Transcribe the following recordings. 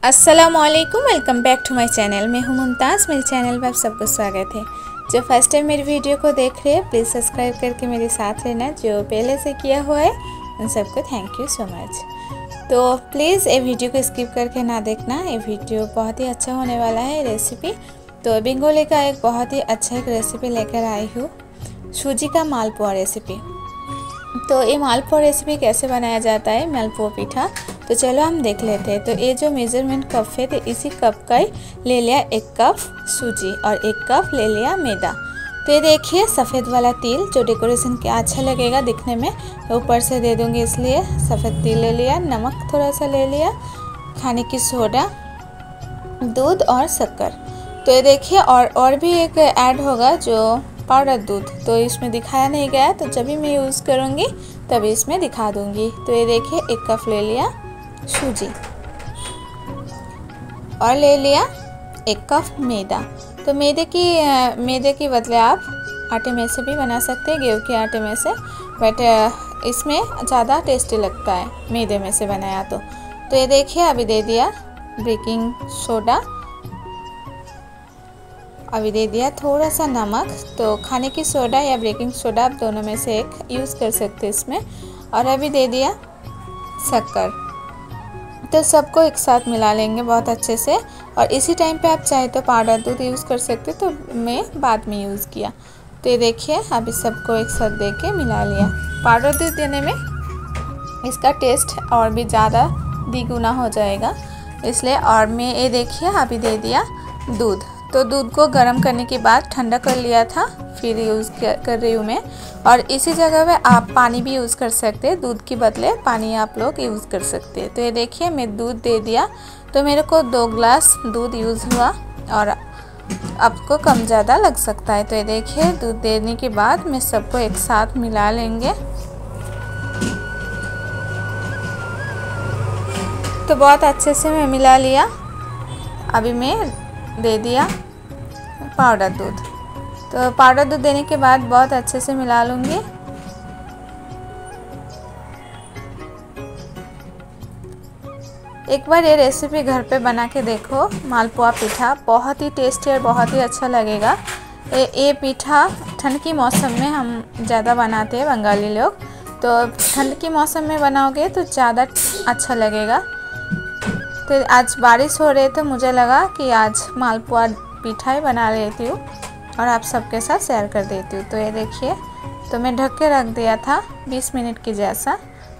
अस्सलामुअलैकुम, welcome back to my channel. मैं हूं मुमताज़। मेरे चैनल पर आप सबको स्वागत है। जो फर्स्ट टाइम मेरी वीडियो को देख रहे हैं प्लीज़ सब्सक्राइब करके मेरे साथ रहना। जो पहले से किया हुआ है उन सबको थैंक यू सो मच। तो प्लीज़ ये वीडियो को स्किप करके ना देखना, ये वीडियो बहुत ही अच्छा होने वाला है रेसिपी। तो बेंगोली का एक बहुत ही अच्छा एक रेसिपी लेकर आई हूँ, सूजी का मालपुआ रेसिपी। तो ये मालपुआ रेसिपी कैसे बनाया जाता है, मालपुआ पीठा, तो चलो हम देख लेते हैं। तो ये जो मेज़रमेंट कप है तो इसी कप का ही ले लिया 1 कप सूजी और 1 कप ले लिया मैदा। तो ये देखिए सफ़ेद वाला तिल जो डेकोरेशन के अच्छा लगेगा दिखने में, ऊपर से दे दूँगी इसलिए सफ़ेद तिल ले लिया। नमक थोड़ा सा ले लिया, खाने की सोडा, दूध और शक्कर। तो ये देखिए और भी एक ऐड होगा जो पाउडर दूध, तो इसमें दिखाया नहीं गया, तो जब भी मैं यूज़ करूँगी तभी इसमें दिखा दूँगी। तो ये देखिए 1 कप ले लिया सूजी और ले लिया 1 कप मैदा। तो मैदे की बदले आप आटे में से भी बना सकते हैं, गेहूं के आटे में से, बट इसमें ज़्यादा टेस्टी लगता है मैदे में से बनाया तो ये देखिए अभी दे दिया बेकिंग सोडा, अभी दे दिया थोड़ा सा नमक। तो खाने की सोडा या बेकिंग सोडा आप दोनों में से एक यूज़ कर सकते हैं इसमें। और अभी दे दिया शक्कर। तो सबको एक साथ मिला लेंगे बहुत अच्छे से। और इसी टाइम पे आप चाहे तो पाउडर दूध यूज़ कर सकते, तो मैं बाद में यूज़ किया। तो ये देखिए अभी सबको एक साथ दे के मिला लिया। पाउडर दूध देने में इसका टेस्ट और भी ज़्यादा द्विगुना हो जाएगा इसलिए। और मैं ये देखिए अभी दे दिया दूध। तो दूध को गर्म करने के बाद ठंडा कर लिया था, फिर यूज़ कर रही हूँ मैं। और इसी जगह पे आप पानी भी यूज़ कर सकते हैं, दूध के बदले पानी आप लोग यूज़ कर सकते हैं। तो ये देखिए मैं दूध दे दिया, तो मेरे को 2 ग्लास दूध यूज़ हुआ और आपको कम ज़्यादा लग सकता है। तो ये देखिए दूध देने के बाद मैं सबको एक साथ मिला लेंगे। तो बहुत अच्छे से मैं मिला लिया। अभी मैं दे दिया पाउडर दूध। तो पाउडर दूध देने के बाद बहुत अच्छे से मिला लूँगी। एक बार ये रेसिपी घर पे बना के देखो, मालपुआ पीठा बहुत ही टेस्टी और बहुत ही अच्छा लगेगा। ये पीठा ठंड के मौसम में हम ज़्यादा बनाते हैं बंगाली लोग, तो ठंड के मौसम में बनाओगे तो ज़्यादा अच्छा लगेगा। तो आज बारिश हो रही तो मुझे लगा कि आज मालपुआ पीठा ही बना लेती हूँ और आप सबके साथ शेयर कर देती हूँ। तो ये देखिए, तो मैं ढक के रख दिया था 20 मिनट की जैसा,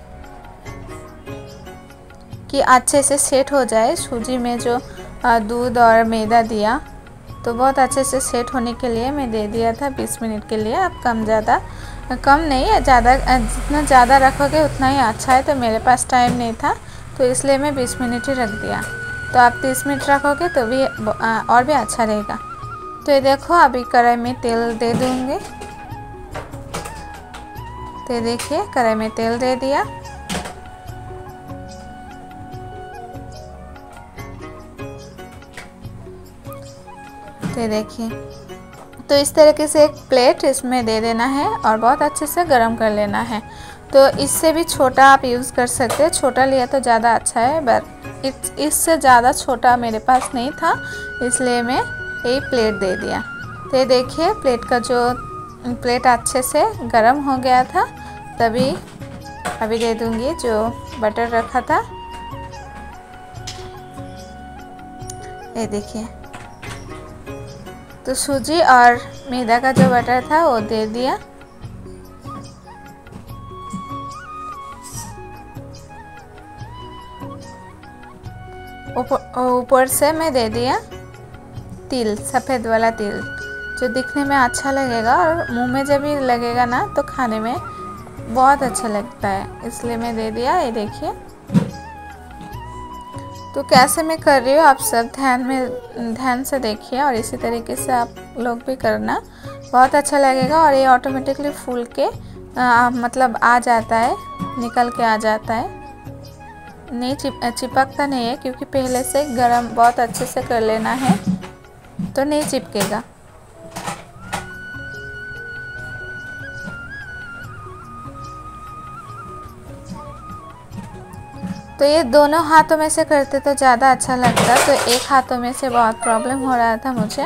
कि अच्छे से सेट हो जाए। सूजी में जो दूध और मैदा दिया तो बहुत अच्छे से सेट होने के लिए मैं दे दिया था 20 मिनट के लिए। आप कम नहीं, ज़्यादा जितना ज़्यादा रखोगे उतना ही अच्छा है। तो मेरे पास टाइम नहीं था तो इसलिए मैं 20 मिनट ही रख दिया। तो आप 30 मिनट रखोगे तो भी और भी अच्छा रहेगा। तो ये देखो अभी कढ़ाई में तेल दे दूँगी। तो ये देखिए कढ़ाई में तेल दे दिया। तो ये देखिए, तो इस तरीके से एक प्लेट इसमें दे देना है और बहुत अच्छे से गर्म कर लेना है। तो इससे भी छोटा आप यूज़ कर सकते हैं, छोटा लिया तो ज़्यादा अच्छा है, बट इससे ज़्यादा छोटा मेरे पास नहीं था इसलिए मैं यही प्लेट दे दिया। तो ये देखिए प्लेट अच्छे से गर्म हो गया था, तभी अभी दे दूँगी जो बटर रखा था। ये देखिए, तो सूजी और मैदा का जो बटर था वो दे दिया। ऊपर से मैं दे दिया तिल, सफ़ेद वाला तिल जो दिखने में अच्छा लगेगा और मुंह में जब भी लगेगा ना तो खाने में बहुत अच्छा लगता है, इसलिए मैं दे दिया। ये देखिए, तो कैसे मैं कर रही हूँ आप सब ध्यान से देखिए और इसी तरीके से आप लोग भी करना, बहुत अच्छा लगेगा। और ये ऑटोमेटिकली फूल के मतलब आ जाता है, निकल के आ जाता है, नहीं चिपकता नहीं है, क्योंकि पहले से गरम बहुत अच्छे से कर लेना है तो नहीं चिपकेगा। तो ये दोनों हाथों में से करते तो ज़्यादा अच्छा लगता, तो एक हाथों में से बहुत प्रॉब्लम हो रहा था मुझे।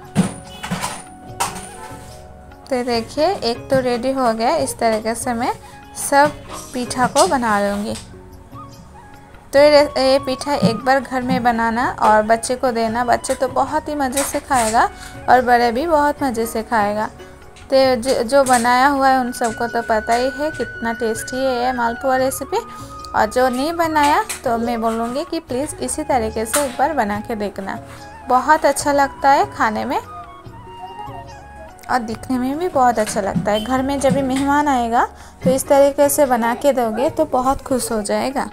तो देखिए एक तो रेडी हो गया। इस तरीके से मैं सब पीठा को बना लूँगी। तो ये पीठा एक बार घर में बनाना और बच्चे को देना, बच्चे तो बहुत ही मज़े से खाएगा और बड़े भी बहुत मज़े से खाएगा। तो जो बनाया हुआ है उन सबको तो पता ही है कितना टेस्टी है ये मालपुआ रेसिपी। और जो नहीं बनाया तो मैं बोलूँगी कि प्लीज़ इसी तरीके से एक बार बना के देखना, बहुत अच्छा लगता है खाने में और दिखने में भी बहुत अच्छा लगता है। घर में जब भी मेहमान आएगा तो इस तरीके से बना के दोगे तो बहुत खुश हो जाएगा।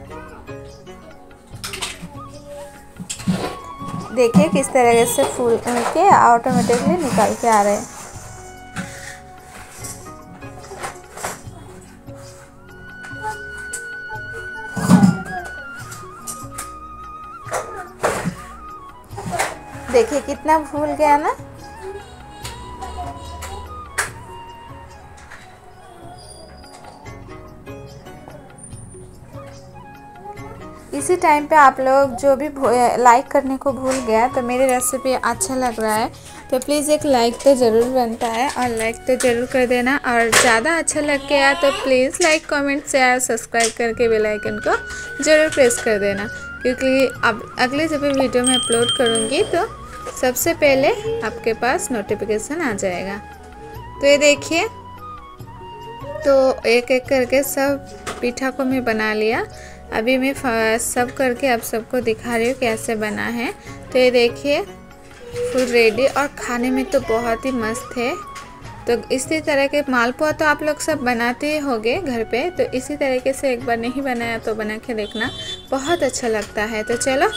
देखिए किस तरीके से फूल के ऑटोमेटिकली निकल के आ रहे हैं। देखिए कितना फूल गया ना। इसी टाइम पे आप लोग जो भी लाइक करने को भूल गया तो मेरी रेसिपी अच्छा लग रहा है तो प्लीज़ एक लाइक तो ज़रूर बनता है और लाइक तो ज़रूर कर देना। और ज़्यादा अच्छा लग गया तो please like comment share subscribe करके बेल आइकन को ज़रूर प्रेस कर देना, क्योंकि अब अगले जब भी वीडियो में अपलोड करूँगी तो सबसे पहले आपके पास नोटिफिकेशन आ जाएगा। तो ये देखिए, तो एक एक करके सब पीठा को मैं बना लिया। अभी मैं सब करके अब सबको दिखा रही हूँ कैसे बना है। तो ये देखिए फुल रेडी और खाने में तो बहुत ही मस्त है। तो इसी तरह के मालपुआ तो आप लोग सब बनाते ही होंगे घर पे, तो इसी तरीके से एक बार नहीं बनाया तो बना के देखना, बहुत अच्छा लगता है। तो चलो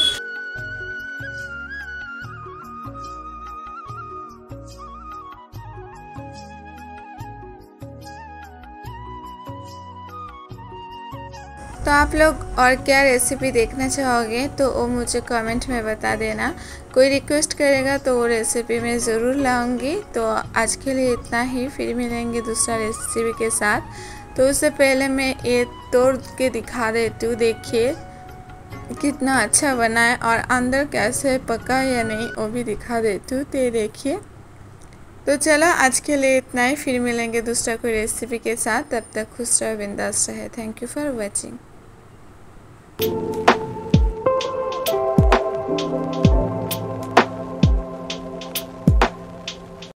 तो आप लोग और क्या रेसिपी देखना चाहोगे तो वो मुझे कमेंट में बता देना। कोई रिक्वेस्ट करेगा तो वो रेसिपी मैं ज़रूर लाऊंगी। तो आज के लिए इतना ही, फिर मिलेंगे दूसरा रेसिपी के साथ। तो उससे पहले मैं ये तोड़ के दिखा देती हूँ। देखिए कितना अच्छा बना है और अंदर कैसे पका या नहीं वो भी दिखा देती हूँ। तो ये देखिए। तो चलो आज के लिए इतना ही, फिर मिलेंगे दूसरा कोई रेसिपी के साथ। तब तक खुश रहो, बिंदास रहे। Thank you for watching.